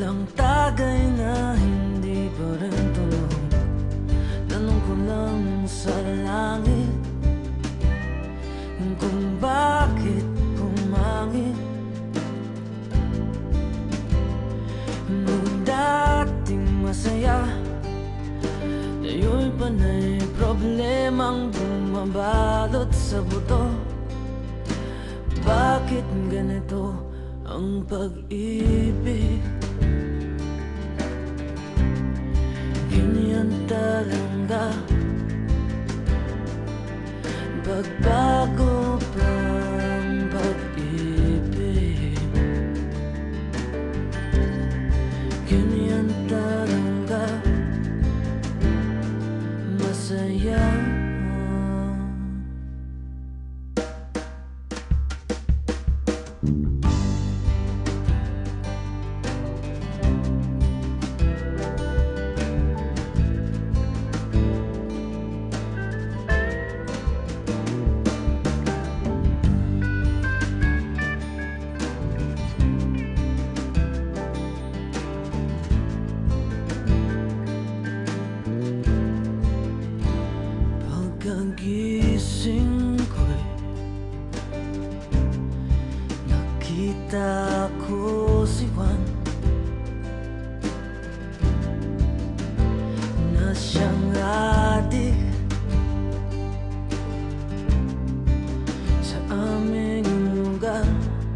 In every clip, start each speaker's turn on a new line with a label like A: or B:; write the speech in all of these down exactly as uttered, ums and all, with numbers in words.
A: Ilang tagay na hindi pa rin tunog. Tanong ko lang sa langit kung bakit pumangit. Nung dating masaya, ngayon panay problemang bumabalot sa buto. Bakit ganito ang pag-ibig? Ganyan talaga, pagbago pang pag-ibig. Ganyan talaga, masaya. Pagkagising ko'y nakita ko si Juan na siyang adik sa aming lugar.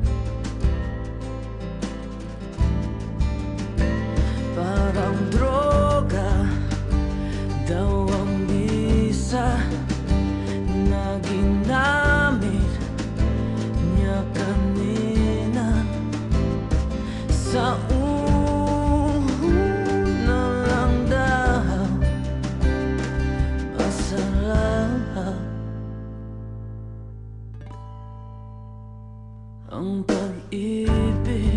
A: Parang droga daw ang bisa na ginamit niya kanina. Sa una lang daw masarap ang pag-ibig.